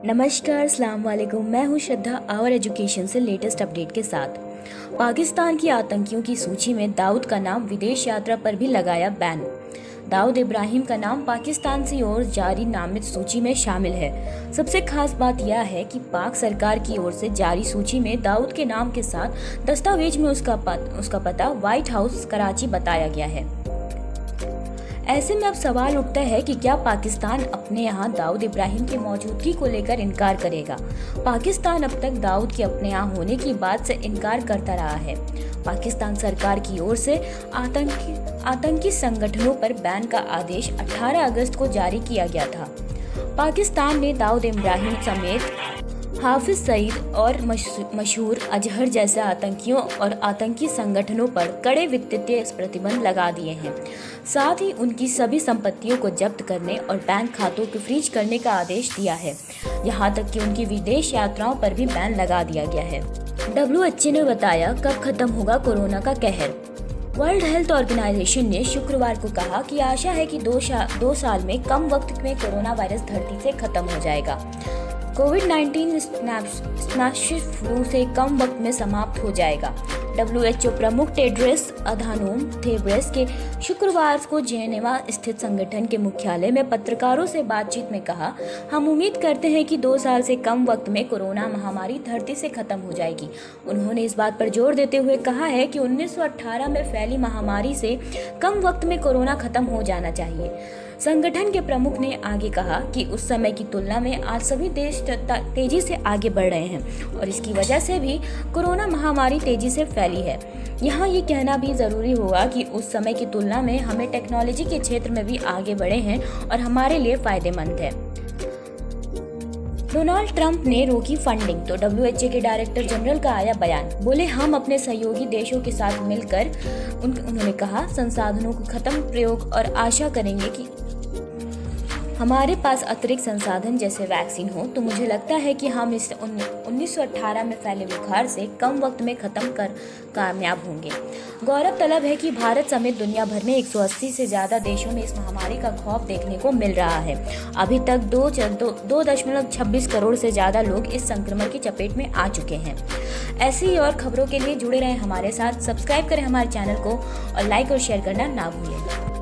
नमस्कार, अस्सलाम वालेकुम। मैं हूं श्रद्धा आवर एजुकेशन से लेटेस्ट अपडेट के साथ। पाकिस्तान की आतंकियों की सूची में दाऊद का नाम विदेश यात्रा पर भी लगाया बैन। दाऊद इब्राहिम का नाम पाकिस्तान से ओर जारी नामित सूची में शामिल है। सबसे खास बात यह है कि पाक सरकार की ओर से जारी सूची में दाऊद के नाम के साथ दस्तावेज में उसका पता व्हाइट हाउस कराची बताया गया है। ऐसे में अब सवाल उठता है कि क्या पाकिस्तान अपने यहाँ दाऊद इब्राहिम की मौजूदगी को लेकर इनकार करेगा। पाकिस्तान अब तक दाऊद के अपने यहाँ होने की बात से इनकार करता रहा है। पाकिस्तान सरकार की ओर से आतंकी संगठनों पर बैन का आदेश 18 अगस्त को जारी किया गया था। पाकिस्तान ने दाऊद इब्राहिम समेत हाफिज सईद और मशहूर अजहर जैसे आतंकियों और आतंकी संगठनों पर कड़े वित्तीय प्रतिबंध लगा दिए हैं। साथ ही उनकी सभी संपत्तियों को जब्त करने और बैंक खातों को फ्रीज करने का आदेश दिया है। यहां तक कि उनकी विदेश यात्राओं पर भी बैन लगा दिया गया है। WHO ने बताया, कब खत्म होगा कोरोना का कहर। वर्ल्ड हेल्थ ऑर्गेनाइजेशन ने शुक्रवार को कहा कि आशा है कि 2 साल में कम वक्त में कोरोना वायरस धरती से खत्म हो जाएगा। कोविड-19 स्पैनिश फ्लू से कम वक्त में समाप्त हो जाएगा। WHO प्रमुख टेड्रोस अधानोम घेब्रेयेसस के शुक्रवार को जेनेवा स्थित संगठन के मुख्यालय में पत्रकारों से बातचीत में कहा, हम उम्मीद करते हैं कि 2 साल से कम वक्त में कोरोना महामारी धरती से खत्म हो जाएगी। उन्होंने इस बात पर जोर देते हुए कहा है कि 1918 में फैली महामारी से कम वक्त में कोरोना खत्म हो जाना चाहिए। संगठन के प्रमुख ने आगे कहा कि उस समय की तुलना में आज सभी देश तेजी से आगे बढ़ रहे हैं और इसकी वजह से भी कोरोना महामारी तेजी से फैली है। यहाँ ये कहना भी जरूरी होगा कि उस समय की तुलना में हमें टेक्नोलॉजी के क्षेत्र में भी आगे बढ़े हैं और हमारे लिए फायदेमंद है। डोनाल्ड ट्रंप ने रोकी फंडिंग तो WHO के डायरेक्टर जनरल का आया बयान। बोले, हम अपने सहयोगी देशों के साथ मिलकर उन्होंने कहा संसाधनों को खत्म प्रयोग और आशा करेंगे कि हमारे पास अतिरिक्त संसाधन जैसे वैक्सीन हो तो मुझे लगता है कि हम इस 1918 में फैले बुखार से कम वक्त में खत्म कर कामयाब होंगे। गौरव तलब है कि भारत समेत दुनिया भर में 180 से ज्यादा देशों में इस महामारी का खौफ देखने को मिल रहा है। अभी तक 2.26 करोड़ से ज्यादा लोग इस संक्रमण की चपेट में आ चुके हैं। ऐसी ही और खबरों के लिए जुड़े रहें हमारे साथ। सब्सक्राइब करें हमारे चैनल को और लाइक और शेयर करना ना भूलें।